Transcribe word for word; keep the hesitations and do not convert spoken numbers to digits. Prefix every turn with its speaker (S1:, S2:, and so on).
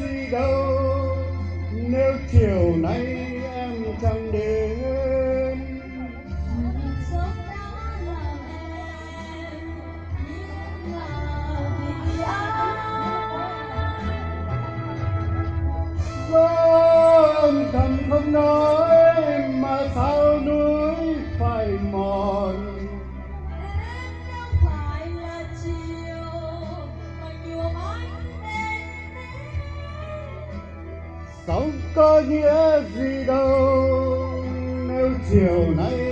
S1: gì đâu nếu chiều nay em chẳng đến.
S2: Sống đã làm em biết là vì ai.
S1: Có âm thầm không nói mà sao núi phải mòn.
S2: Em đâu phải là chiều mà nhuộm ánh đèn đêm.
S1: Sống có nghĩa gì đâu nếu chiều nay